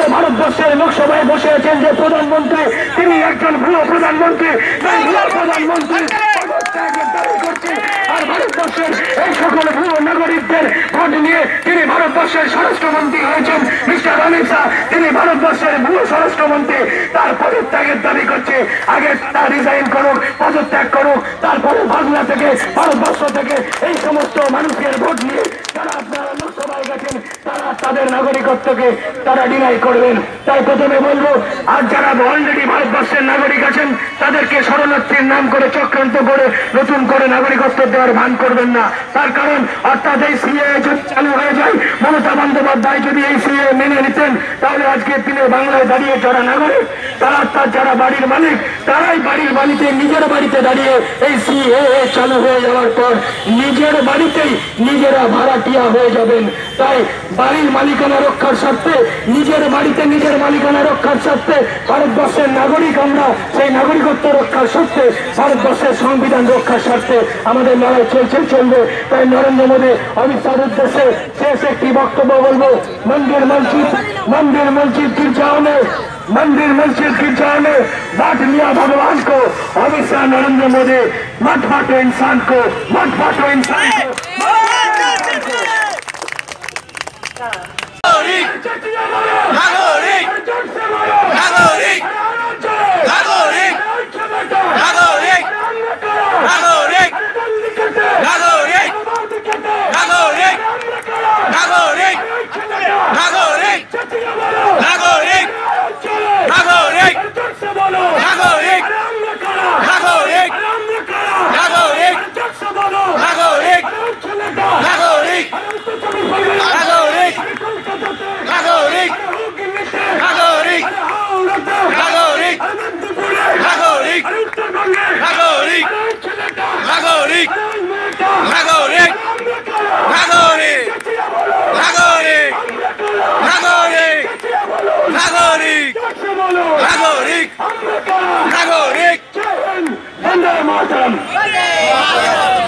ভারতবর্ষের লোকসভায় বসে আছেন যে প্রধানমন্ত্রী, তিনি একজন ভুয়ো প্রধানমন্ত্রী। প্রধানমন্ত্রী করছে আর ভারতবর্ষের এই সকল ভুয়ো নাগরিকদের ভোট নিয়ে তিনি ভারতবর্ষের স্বরাষ্ট্রমন্ত্রী হয়েছেন মিস্টার অমিত শাহ। তিনি ভারতবর্ষের ভুয়ো স্বরাষ্ট্রমন্ত্রী, তার পদত্যাগের দাবি করছে। আগে তার রিজাইন করুক, পদত্যাগ করুক, তারপরে বাংলা থেকে ভারতবর্ষ থেকে এই সমস্ত মানুষের ভোট নিয়ে যারা আপনারা লোকসভায় গেছেন তারা তাদের নাগরিকত্বকে তারা ডিনাই করবেন। তাই প্রথমে বলবো, আর যারা অলরেডি ভারতবর্ষের নাগরিক আছেন তাদেরকে শরণার্থীর নাম করে চক্রান্ত করে নতুন করে নাগরিকত্ব দেওয়ার ভান করবেন না। তার কারণ অর্থাৎ এই সিএএ যদি চালু হয়ে যায়, মমতা বন্দ্যোপাধ্যায় যদি এই সিএএ মেনে নিতেন, তাহলে আজকের দিনে বাংলায় দাঁড়িয়ে যারা নাগরিক, তারা অর্থাৎ যারা বাড়ির মালিক, তারাই বাড়ির বাড়িতে নিজের বাড়িতে দাঁড়িয়ে এই সিএএ চালু হয়ে যাওয়ার পর নিজের বাড়িতেই নিজেরা ভাড়াটিয়া হয়ে যাবেন। তাই বাড়ির মালিকানা রক্ষার স্বার্থে, নিজের বাড়িতে নিজের মালিকানা রক্ষার স্বার্থে, ভারতবর্ষের নাগরিক আমরা, সেই নাগরিকত্ব রক্ষার স্বার্থে, ভারতবর্ষের সংবিধান রক্ষার স্বার্থে আমাদের লড়াই চলবে। তাই নরেন্দ্র মোদী অমিত শাহর উদ্দেশ্যে শেষ একটি বক্তব্য বলবো। मंदिर मस्जिद गिरजाओं में बांट लिया भगवान को। अमित शाह, नरेंद्र मोदी, मत बांटो इंसान को, मत बांटो इंसान को। नागरिक, वंदे मातरम।